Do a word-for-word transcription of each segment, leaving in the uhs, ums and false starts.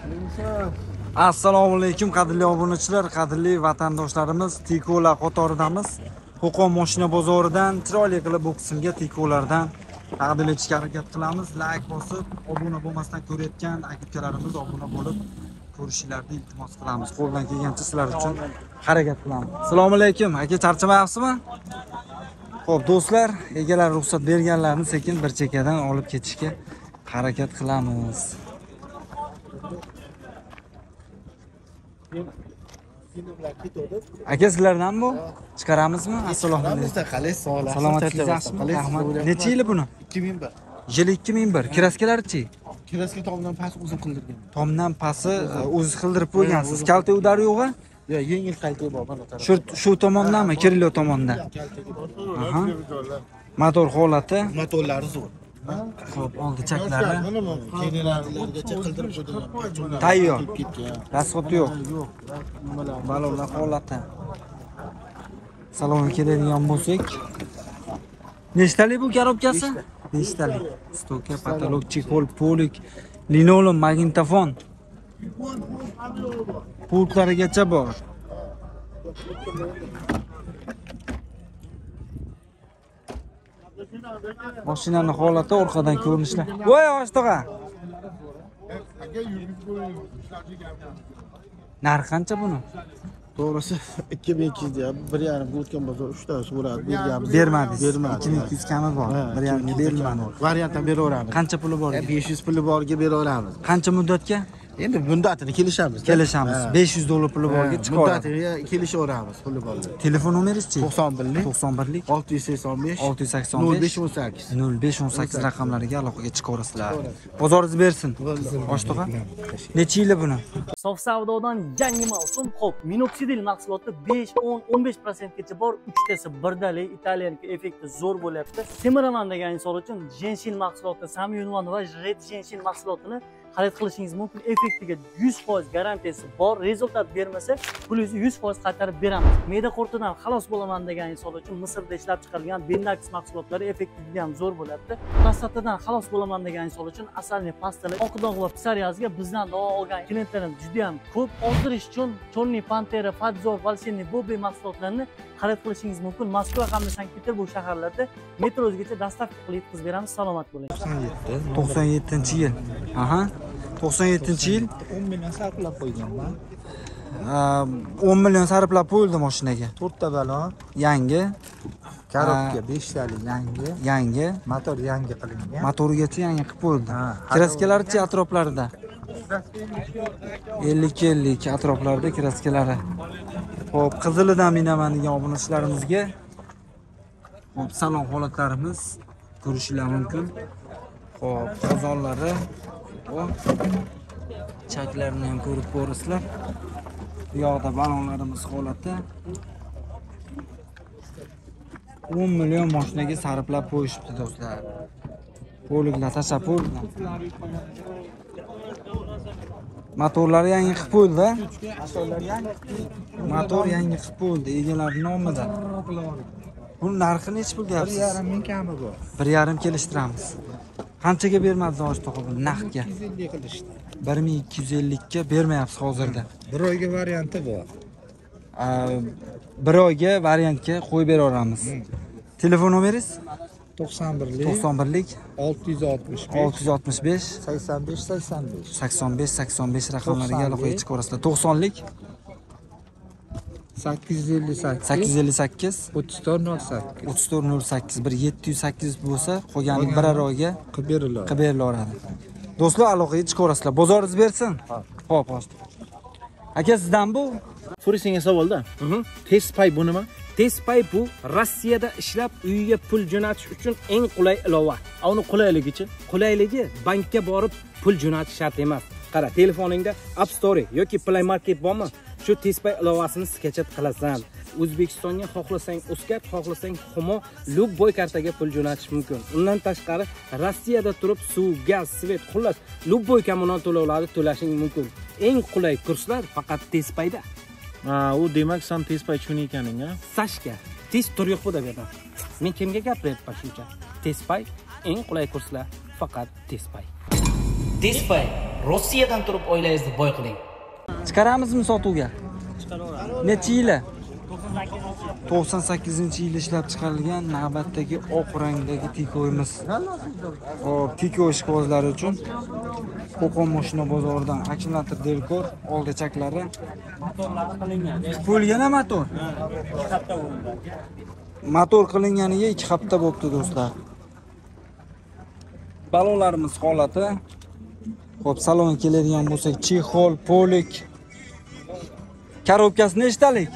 Assalomu alaykum qadrli obunachilar, qadrli vatandoshlarimiz, Tikolar qatoridamiz. Qo'qon mashina bozoridan chiroyli qilib bu qismga Tikolardan taqdim etishga harakat qilamiz. Like bosib, obuna bo'lmasdan ko'rayotgan aka-ukalarimiz obuna bo'lib ko'rishingizni iltimos qilamiz. Qo'ldan kelgancha sizlar uchun harakat qilamiz. Assalomu alaykum. Aka, charchamayapsizmi? Xo'p, do'stlar, egalar ruxsat berganlarni sekin bir chekkadan olib ketishga harakat qilamiz. Aka, sizlardan bu? Chiqaramizmi? Assalomu alaykum. Salomatligingiz yaxshimi? Rahmat. Necha yili buni? ikki ming bir. Yili ikki ming bir. Kiraskalari-chi? Kiraska tomdan past o'zim qildirgan. Tomdan pasti o'zi qildirib qo'ygansiz. Kalta udari yo'q-a? Yo'q, yengil kalta bor mana tarafda. Shu shu tomondanmi? Kirilo tomondan. Aha. Motor holati. Motorlari zo'r. Xo'p, oldi chaklari. Kenarlargacha qildirib qo'ydilar. Tayyor. Rasxoti yo'q. Yo'q. Balonlar holati. Salonga keladigan bo'lsak, nechtalik bu korobkasi? Nechtalik? Stoka, patolog, chexol, polik, linolom, magnitofon. Pultlarigacha bor. Mashinaning holati, orqadan ko'rinishlar. Voy, oshtoqa. Narxi qancha buni? To'g'risi ikki ming ikki yuz deyapti. bir yarim ga o'tgan bozor uch tasi bo'ladi. Berganmiz. Bermadingiz. Bermadi. ikki ming ikki yuz kami bor. bir yarim ga berilmadi. Variantdan beraveramiz. Qancha puli bor? besh yuz puli borga beraveramiz. Qancha muddatga? Endi muddatini kelishamiz. Kelishamiz. besh yuz dollar puli borga chiqaramiz. Muddatiga kelishaveramiz puli borga. Telefon nomeringiz-chi? to'qson birlik to'qson birlik olti yuz sakson besh olti yuz sakson nol besh besh o'n sakkiz nol besh o'n sakkiz raqamlariga aloqaga chiqaverasizlar. Bozoringiz bersin. Oshtoqa. Necha yili buni? Sof savdodan yangi mavsum. Xo'p, minoxidil mahsuloti besh, o'n, o'n besh prosent gacha bor. uchtasi birdalik, italyanka effekti zo'r bo'lyapti. Semiraman degan inson uchun Genshin mahsuloti, Samyunvan va Red Genshin mahsulotini xarid qilishingiz mumkin. Effektiga yuz foiz garantiyasi bor. Rezultat bermasa, pulingizni yuz foiz qaytarib beramiz. Me'da qurtidan xalos bo'laman degan inson uchun Misrda ishlab chiqarilgan Bendax mahsulotlari effekti juda ham zo'r bo'lyapti. Prostatadan xalos bo'laman degan inson uchun asalni pastani, oq dog' va psoriazga bizdan duo olgan klientlarimiz juda ham ko'p. Oldirish uchun Chorniy Pantera, Fadzor, Valseniy, Bobi mahsulotlarini xarid qilishingiz mumkin. Moskva hamda Sankt-Peterburg shaharlarida metro o'zgacha dostavka qilib yetkazib beramiz. Salomat bo'ling. to'qson yettinchi yil. Aha. to'qson yettinchi yil o'n million sarflab qo'yganman. o'n million sarflab qo'yildi mashinaga. to'rtta balon, Yangi, korobka besh talik yangi, yangi, motor yangi qilingan. motorigacha yangi qilib qo'yildi. Kraskalari-chi atroflarida? ellik ellik atroflarida kraskalari. Xo'p, qizilidan minaman degan obunachilarimizga xo'p, salon holatlarimiz ko'rishingiz mumkin. Xo'p, qozonlari, xo'p, chaklarini ham ko'rib ko'rasizlar. Bu yoqda balonlarimiz holati. o'n million mashinaga sarflab qo'yishibdi do'stlar. Poliklar tashapur. Motorlari yangi qilib qo'yildi. Motorlar yangi. Motor yangi qilib qo'yildi egalari nomida. Bu narxi necha pul bir deyapsiz? yarim ming kami bor. bir yarim kelishtiramiz. Qanchaga bermadingiz Oshtoqa buni naqdga? ikki yuz ellik qilishdi. bir ming ikki yuz ellikka bermayapsiz hozirda. Bir oyga varianti bor. Bir oyga variantga qo'yib beraveramiz. Telefon nomeringiz? to'qson birlik to'qson birlik olti yuz oltmish besh olti yuz oltmish besh sakson besh sakson besh sakson besh sakson besh raqamlariga aloqaga chiqaverasizlar. to'qsonlik sakkiz yuz ellik sakkiz sakkiz yuz ellik sakkiz o'ttiz to'rt nol sakkiz o'ttiz to'rt nol sakkiz bir yetti yuz sakkiz bo'lsa, qolgani birar oyga qilib beriladi. qilib berilaveradi. Do'stlar, aloqaga chiqaverasizlar. Bozoringiz bersin. Xo'p, xo'p. Aka, sizdan bu? Furisingga savolda. Tespay bu nima? Tespay bu Rossiyada ishlab uyiga pul jo'natish uchun eng qulay ilova. Uni qulayligichi, qulayligi bankka borib pul jo'natish shart emas. Qara, telefoningda App Store yoki Play Market bormi? Shu Tespay ilovasini sketchat qilasan. O'zbekistonga xohlasang Uzcard, xohlasang Humo, Lubboy kartaga pul jo'natish mumkin. Undan tashqari Rossiyada turib suv, gaz, svet, xullas Lubboy kommunal to'lovlari to'lashing mumkin. Eng qulay kurslar faqat Tespayda. Ha, u demak sam Tespay chun ekaning, ha? Sashka, tez tur yo'q bu yerda. Men kimga gapiryapman shuncha? Tespay eng qulay kurslar faqat Tespay. Tespay Rossiyadan turib oilangizni boy qiling. Chiqaramizmi sotuvga? Necha yili? to'qson sakkizinchi yil ishlab chiqarilgan navbatdagi oq rangdagi tikoyimiz. Hop, tiko ishqibozlari uchun Qo'qon mashina bozoridan akkumulyator delkor, oldi chaklari. Bo'lgana motor. Motor qilinganiga ikki hafta bo'libdi do'stlar. Balonlarimiz holati. Xo'p, salonga keladigan bo'lsak, chexol, polik. Korobkasi nechtalik?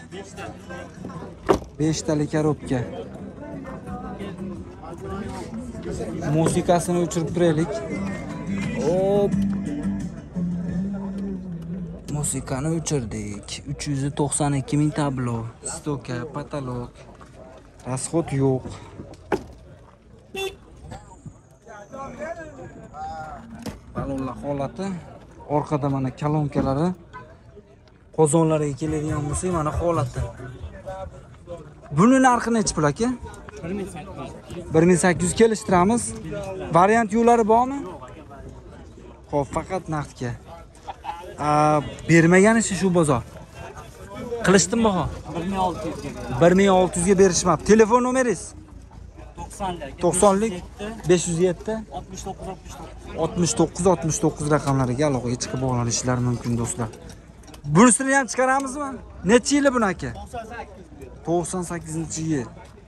besh talik korobka. Musiqasini o'chirib turaylik. Hop. Musiqani o'chirdik. uch yuz to'qson ikki ming tablo, stoka, patolog. Rasxod yo'q. Balonlar holati, orqada mana kolonkalari, qozonlarga keladigan bo'lsak, mana holati. Buni narxi necha pul aka? bir ming sakkiz yuz kelishtiramiz. Variant yo'llari bormi? Xo'p, faqat naqdga. A, bermaganishi shu bozor. Qilishdim baho. bir ming olti yuz ga berishmabdi. Telefon nomeringiz? to'qsonlik besh yuz yetti oltmish to'qqiz oltmish to'qqiz raqamlariga aloqaga chiqib olishlari mumkin do'stlar. Bunisini ham chiqaramizmi? Necha yili buni aka? to'qson sakkizinchi yil.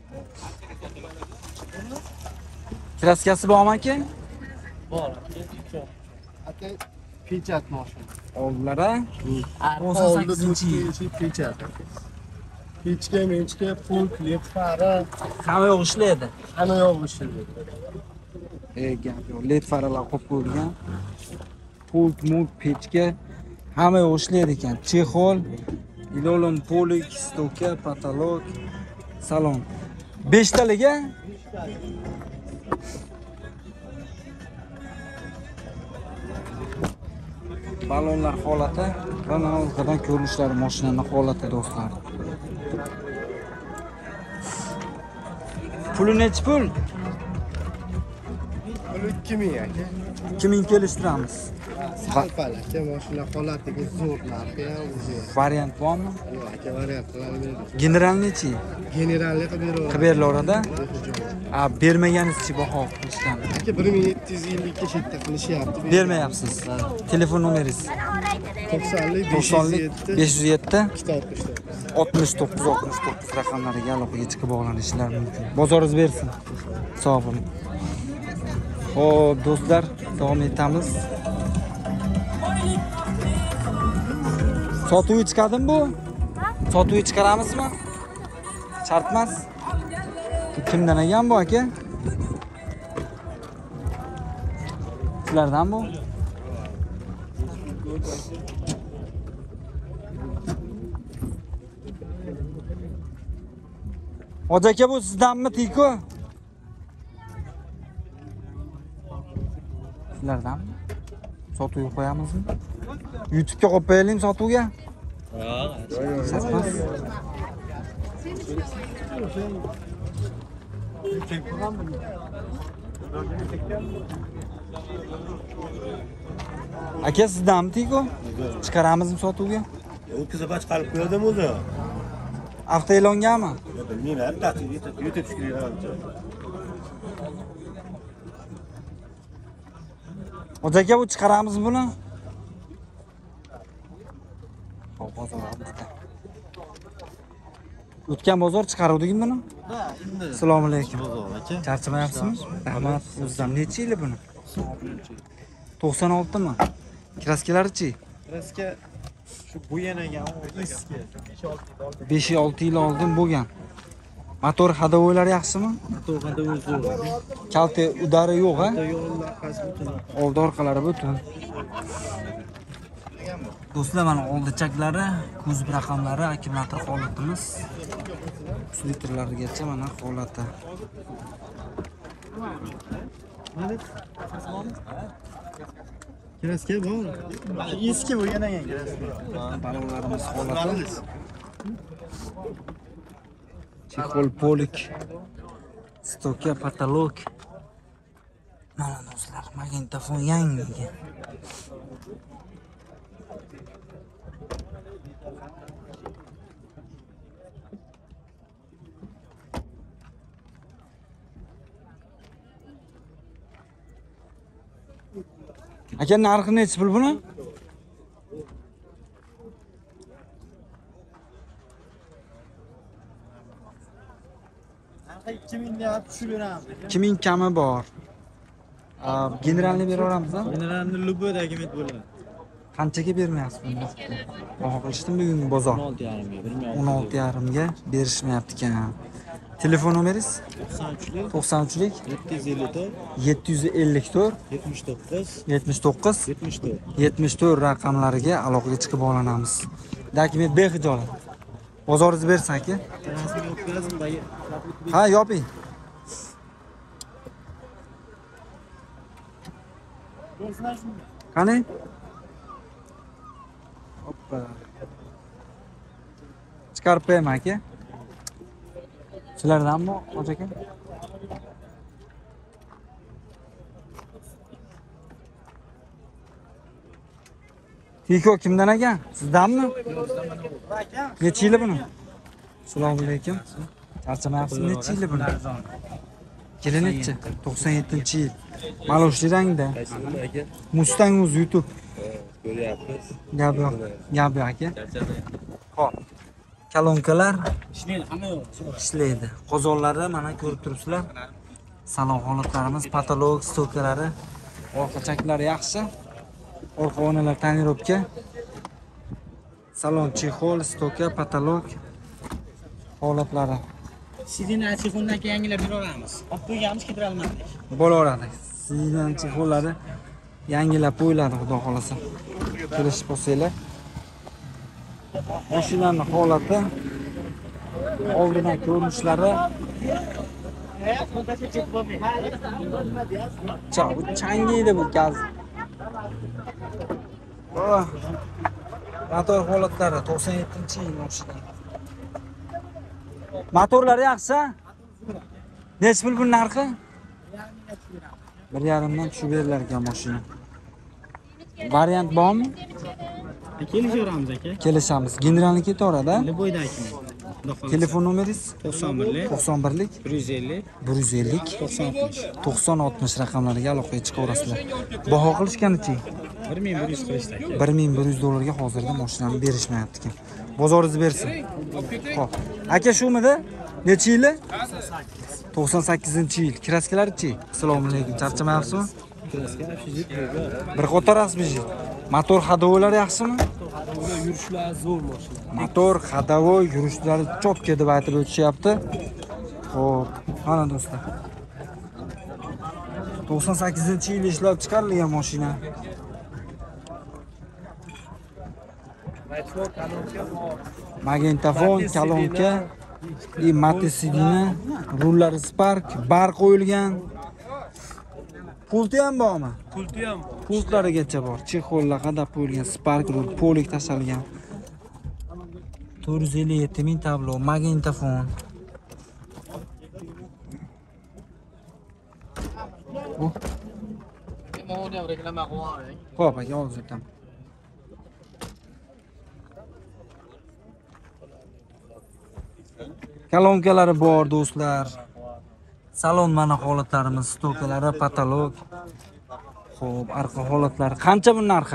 Kraskasi bormi aka? Bor. Aka pechat mashina. Oldilari to'qson sakkizinchi yil. Pechat. Pechka, menchka, pult, led fara. Hamma yo'q ishlaydi. Hamma yo'q ishlaydi. E, gap yo'q. Led faralar qo'yib qo'yilgan. Pult, mult, pechka hamma yo'q ishlaydi ekan. Chexol, ilolon, polik, stoka, patolog, salon. besh taliga balonlar holati va mana orqadan ko'rinishlari mashinaning holati do'stlar. Puli necha pul? Pul ikki ming aka. ikki ming kelishtiramiz. Salpal aka, mashina holatiga zo'r narxi ham o'zi. Variant bormi? Yo'q aka, variant qilaveradi. General nechi? Generalni qilib beraveradi. Qilib berilaveradi. A, bermaganingizchi baho qilishgan. Aka bir ming yetti yuz ellikka chetda qilishyapti. Bermayapsiz. Telefon nomeringiz? to'qsonlik besh yuz yetti oltmish to'qqiz oltmish to'qqiz oltmish to'qqiz raqamlariga aloqaga chiqib bog'lanishlari mumkin. Bozoringiz bersin. Sog' bo'ling. Xo'p, do'stlar, davom etamiz. Sotuvga chiqadimi bu? Sotuvga chiqaramizmi? Shart emas. Kimdan ekan bu aka? Sizlardan bu? Hoji aka, bu sizdanmi Tiko? Sizlardanmi? Sotuvga qo'yamizmi? YouTube'ga qo'yib qo'yaylik sotuvga? Yo'q. Aka, sizdanmi Tiko? Chiqaramizmi sotuvga? U kuzatib chiqarib qo'ydim o'zi. Avto e'longanmi? Bilmayman, YouTube fikridan. Hoji aka, bu chiqaramiz buni? Xo'p, bozor bizda. O'tgan bozor chiqaruvdingmi buni? Ha, endi. Assalomu alaykum. Bozor aka. Charchamayapsizmi? Rahmat. O'zizdan necha yil buni? to'qson olti mi? Kraskalari-chi? Kraska shu bo'yanagan eski. besh olti yil oldin bo'lgan. Motor hadovoylari yaxshimi? Motor hadovoy zo'r. Kalti udari yo'q, ha? Yo'llar qasi butun. Oldi orqalari butun. Do'stlar, mana oldi chaklari, kuzov raqamlari, akkumulyator holatimiz. uch litrlargacha mana holati. Kraska bor. Eski bo'yanagan kraska. Balonlarimiz holati. Chexol, polik, stoka, patolog. Mana do'stlar, magnitofon yangi. Aka narxi nechi pul buni? ikki ming deyapti, tushib beramiz. ikki ming kami bor. Generalni beraveramiz a? Generalni любойdagi met bo'ladi. Qanchaga bermayapsiz buni? Baho qilishdimi bugungi bozor? o'n olti yarim ga bermayapti. o'n olti yarim ga berishmayapti ekan. Telefon nomeringiz? to'qson uchlik to'qson uchlik yetti yuz ellik to'rt yetti yuz ellik to'rt yetmish to'qqiz yetmish to'qqiz yetmish to'rt. yetmish to'rt raqamlariga aloqaga chiqib bog'lanamiz. Dokument bexijolat. Bozoringiz bersin aka. Rasmiy o'tkazim dagi. Ha, yoping. Qani? Hoppa. Chiqarib qo'yaman aka. Sizlardanmi, hoji aka? Tiko kimdan ekan? Sizdanmi? Necha yili buni? Assalomu alaykum. Charchamayapsiz, necha yili buni? Kelin nechi? to'qson yettinchi yil. Maloshli rangda. Mustang o'z YouTube. Ko'ryapmiz. Gap yo'q. Gap yo'q aka. Xo'p. Kolonkalar ishlaydi, hamma yo'q. ishlaydi. Qozonlari mana ko'rib turibsizlar. Salon holatlarimiz, patolog stokalari, orqa chaklari yaxshi. Orqa onalar tonirovka. Salon chexol, stoka, patolog holatlari Sidina chexoldan keyin yangilab beraveramiz. Olib qo'yganmiz, ketira olmadik. bo'laveradi. Sizdan chexollari yangilab qo'yiladi, xudo xolasa. Kelishib bo'lsanglar. Mashinaning holati, oldidan ko'rinishlari Cha, bu changiydi bu gaz. Oh. Motor holatlari to'qson yettinchi yil mashina. Motorlari yaxshi? Necha pul bu narxi? bir yarim dan tushib berilar ekan mashina. Variant bormi? Kelishaveramiz aka. Kelishamiz. Generalni ketaveradi. Любойdagi. Telefon nomeringiz? to'qson birlik to'qson birlik bir yuz ellik bir yuz ellik to'qson oltmish. to'qson oltmish raqamlariga aloqaga chiqaverasizlar. Baho qilishganicha bir ming bir yuz qilishdi aka. bir ming bir yuz dollarga hozirda mashinani berishmayapti ekan. Bozoringiz bersin. Xo'p. Aka shumidi? Necha yili? to'qson sakkizinchi yil. Kraskalari-chi? Assalomu alaykum. Charchamayapsizmi? Bir qator asbiji. Motor hadovolari yaxshimi? Yurishlari zo'r mashina. Motor hadovo yurishlari chopka deb aytib o'tishyapti. Xo'p, mana do'stlar. to'qson sakkizinchi yil ishlab chiqarilgan mashina. Magnitofon, kolonka, и matisidina, rullari Spark, bar qo'yilgan. Pulti ham bormi? Pulti ham bor. Pultlarigacha bor. Chexollar qadab qo'yilgan Spark rul, polik tashalgan. to'rt yuz ellik yetti ming tablo, magnitofon. Oh. Xo'p, aka, hozir o'taman. Kolonkalari bor do'stlar. Salon mana holatlarimiz, stokalari, patolog. Xo'p, arqa holatlari. Qancha bu narxi?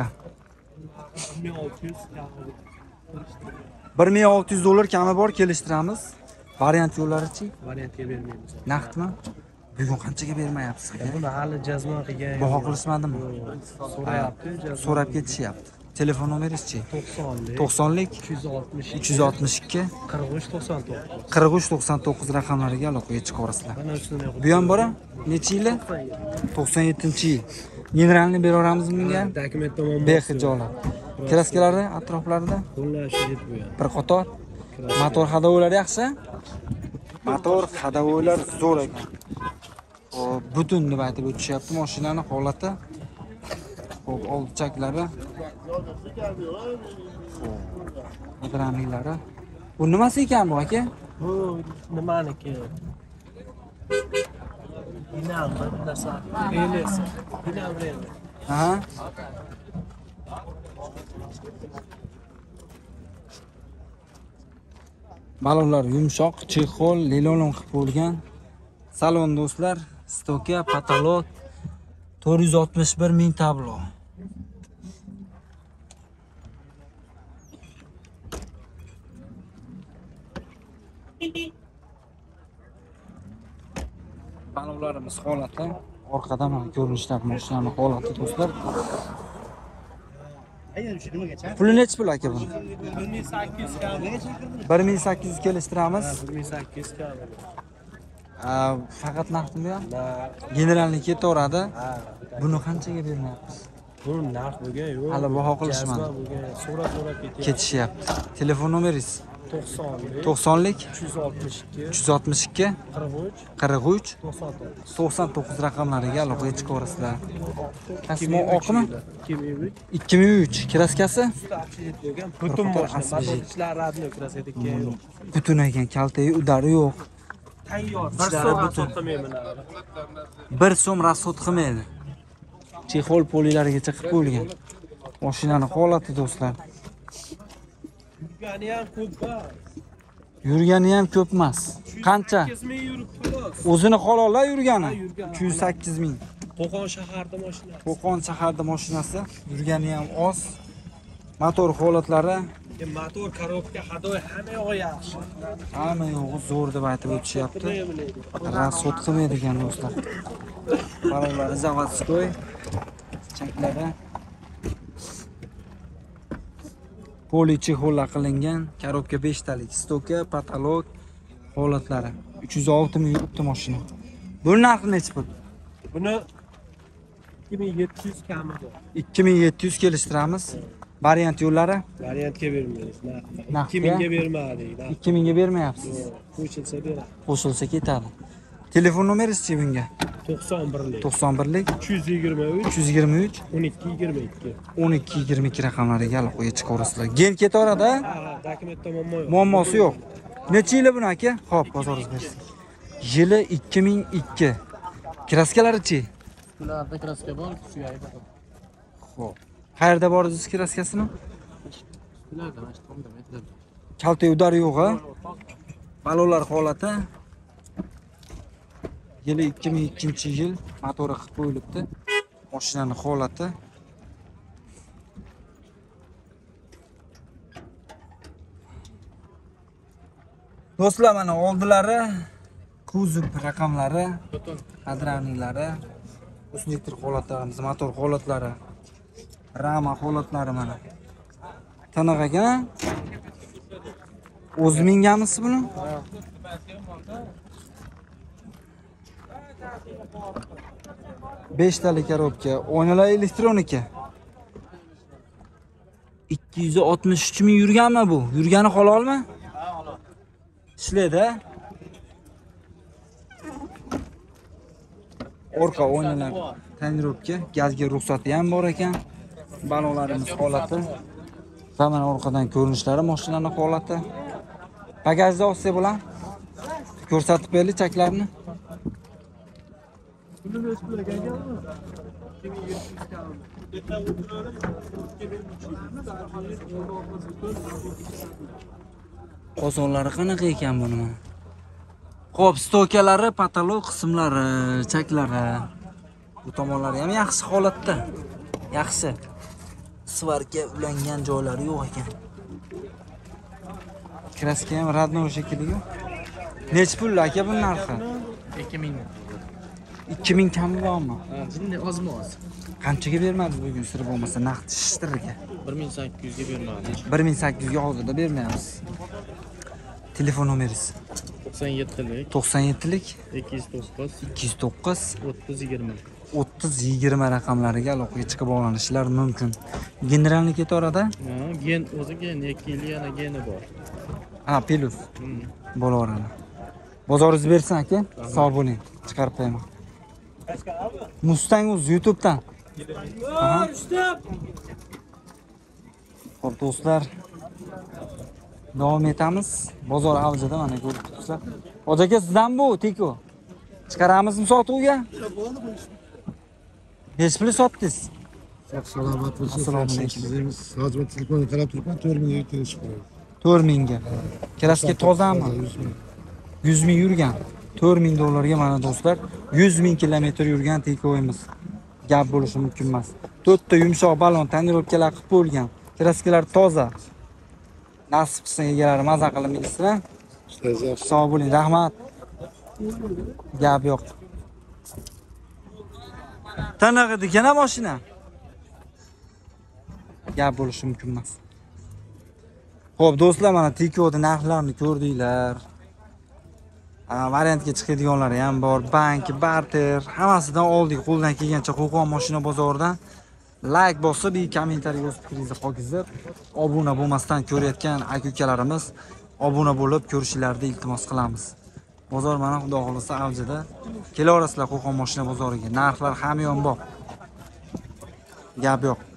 bir ming olti yuz dollar kami bor, kelishtiramiz. Variant yo'llari-chi? Variantga bermaymiz. Naqdmi? Bugun qanchaga bermayapsiz aka? Buni hali jazma qilgan. Baho qilishmadimi? So'rayapti, So'rab ketishyapti. Telefon nomeringiz-chi? to'qsonlik to'qsonlik uch yuz oltmish uch yuz oltmish ikki qirq uch to'qson to'qqiz. qirq uch to'qson to'qqiz raqamlariga aloqaga chiqaverasizlar. Mana shuni Bu ham bora? Necha yili? to'qson yettinchi yil. Generalni beraveramizmi bunga? dokument tomon Bexijolat. Kraskalari atroflarida Xullas yetib bu ham. bir qator. Motor hadovolari yaxshi? Motor hadovolar zo'r ekan. Xo'p, butun deb aytib o'tishyapti mashinaning holati. Xo'p, old chaklari. Ekranlari. Bu nimasi ekan bu aka? Bu nimaniki? Aha. Balonlar yumshoq, chexol, lilolon qilib bo'lgan. Salon do'stlar, stoka, patolog to'rt yuz oltmish bir ming tablo. Balonlarimiz holati, orqada mana ko'rinishlar mashinaning holati do'stlar. Puli necha pul aka buni? bir ming sakkiz yuz kelishtiramiz. bir ming sakkiz yuz kami. Faqat naqdmi bu ham? Generalni ketaveradi. Buni qanchaga bermayapmiz? Buni narx bo'lgan yo'q. Hali baho qilishmadi. So'rab so'rab ketyapti. Ketishyapti. Telefon nomeringiz? to'qson to'qsonlik uch yuz oltmish ikki uch yuz oltmish ikki qirq uch qirq uch to'qson to'qqiz to'qson to'qqiz raqamlariga aloqaga chiqaverasizlar. Kasmo oqmi? ikki ming uch ikki ming uch kraskasi? butun mashina motorchilar radni krasadagi yo'q. Butun ekan, kaltayi udari yo'q. Tayyor. Bir Bir so'm so'm butun. qilmayman. bir so'm rasxod qilmaydi. Chexol polilarigacha qilib qo'yilgan. Mashinaning holati do'stlar. Ya'ni ham ko'p. Yurgani ham ko'p emas. Qancha? sakkiz ming yuribdi xolos. O'zini qolollar yurgani. uch yuz sakkiz ming. Qo'qon shaharda mashina. Qo'qon shaharda mashinasi, yurgani ham oz. Motor holatlari, Motor, korobka, hadoy hamma yog'i yaxshi. hamma yo'g'i zo'r deb aytib o'tishyapti. Rasxod qilmaydi ekan do'stlar. Balonlari zavodskoy, chaklari poli chexollar qilingan, korobka besh talik, stoka, patolog holatlari. uch yuz olti ming yuribdi mashina. Buni narxi necha pul? Buni ikki ming yetti yuz kami bor. ikki ming yetti yuz kelishtiramiz. Variant yo'llari Variantga bermaymiz. Narxga? ikki mingga bermadik. ikki mingga bermayapsiz. Qo'shilsa beradi. Qo'shilsa ketadi. Telefon nomeringiz-chi bunga? to'qson birlik to'qson birlik uch yuz yigirma uch uch yuz yigirma uch o'n ikki yigirma ikki. o'n ikki yigirma ikki raqamlariga aloqaga chiqaverasizlar. Gen ketaveradi, Ha, dokumentda muammo yo'q. muammosi yo'q. Necha yili buni aka? Xo'p, bozoringiz bersin. Yili ikki ming ikki. Kraskalari-chi? Ularda kraska bor, suyaydi. Xo'p. Qayerda bor o'zingiz kraskasini? Ularda mana shu tomda aytadi. Kalta udari yo'q-a? Balonlar holati yili ikki ming ikkinchi yil, motori qilib qo'yilibdi. Mashinaning holati do'stlar, mana oldilari, kuzov raqamlari, qadramlari, usnitr holatlarimiz, motor holatlari, rama holatlari mana. Tiniq ekan. O'zi mingamisiz buni? besh talik korobka, oynalar elektronika. ikki yuz oltmish uch ming yurganmi bu? Yurgani halolmi? Ishlaydi. Orqa oynalar tonirovka, gazga ruxsati ham bor ekan. Balonlarimiz holati. Va mana orqadan ko'rinishlari, mashinaning holati. Bagajda olsa bo'lar. Ko'rsatib berlik chaklarni. Qozonlari qanaqa ekan buni? Xo'p, stokalari, patolog qismlari, chaklari, bu tomonlari ham yaxshi holatda. Yaxshi. Svarga ulangan joylari yo'q ekan. Kraska ham radnoy shekilli-ku. Nech pul aka bu narxi? ikki ming. ikki ming kami bormi? Ha, bunday ozmi oz. Qanchaga bermadingiz bugun sir bo'lmasa naqd shishtirga? bir ming sakkiz yuzga bermadim. bir ming sakkiz yuz ga hozirda bermaymiz. Telefon nomeringiz? to'qson yettilik to'qson yettilik ikki yuz to'qqiz ikki yuz to'qqiz o'ttiz yigirma. o'ttiz yigirma raqamlariga aloqaga chiqib olanishlari mumkin. Generalni ketaveradi? Ha, gen o'zi gen ikki yil yana geni bor. Ha, plus. Bo'laveradi. Bozoringiz bersin aka. Sog' bo'ling. Chiqarib qo'yaman. Mustang o'z YouTube'dan. Aha. Xo'p do'stlar, davom etamiz. Bozor avjida mana ko'rib turibsizlar. Hoji aka, sizdan bu Tiko. Chiqaramizmi sotuvga? Hech puli sotdingiz? Salomat bo'lsin. Assalomu alaykum. Sizimiz hozir telefonni qarab turibman, to'rt mingga kelishib qo'yadi. to'rt mingga. Kraska tozami? yuz ming yurgan. to'rt ming dollarga mana do'stlar, yuz ming kilometr yurgan tikoyimiz. Gap bo'lishi mumkin emas. to'rtta yumshoq balon tonirovkalar qilib bo'lgan. Kraskalar toza. Nasib qilsa egalari maza qilib minsizlar. Sog' bo'ling, rahmat. Gap yo'q. Tanaqa degana mashina. Gap bo'lishi mumkin emas. Xo'p, do'stlar, mana Tiko'ning narxlarini ko'rdinglar. Variantga chiqadiganlari ham bor. Bank, barter, hammasidan oldik. Qo'ldan kelgancha Qo'qon mashina bozoridan like bosib, kommentariy o'z fikringizni qoldirib, obuna bo'lmasdan ko'rayotgan aka-ukalarimiz obuna bo'lib ko'rishlarini iltimos qilamiz. Bozor mana xudo xolasa avjida. Kelaverasizlar Qo'qon mashina bozoriga. Narxlar hamyon bor. Gap yo'q.